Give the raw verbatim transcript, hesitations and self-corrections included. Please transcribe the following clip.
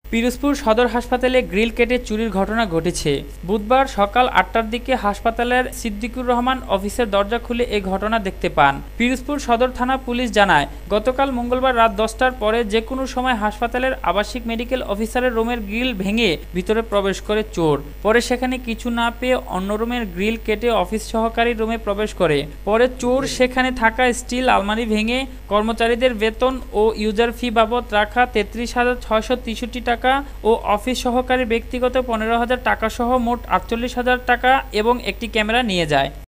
পিরোজপুর সদর হাসপাতালে গ্রিল কেটে চুরির ঘটনা ঘটেছে। বুধবার সকাল আটটার দিকে হাসপাতালের সিদ্দিকুর রহমান অফিসের দরজা খুলে এ ঘটনা দেখতে পান। পিরোজপুর সদর থানা পুলিশ জানায়, গতকাল মঙ্গলবার রাত দশটার পরে যে কোনো সময় হাসপাতালের আবাসিক মেডিকেল অফিসারের রুমের গ্রিল ভেঙে ভিতরে প্রবেশ করে চোর। পরে সেখানে কিছু না পেয়ে অন্য রুমের গ্রিল কেটে অফিস সহকারী রুমে প্রবেশ করে। পরে চোর সেখানে থাকা স্টিল আলমারি ভেঙে কর্মচারীদের বেতন ও ইউজার ফি বাবদ রাখা তেত্রিশ হাজার ছয়শো তেষট্টি টাকা ও অফিস সহকারী ব্যক্তিগত পনেরো হাজার টাকা সহ মোট আটচল্লিশ হাজার টাকা এবং একটি ক্যামেরা নিয়ে যায়।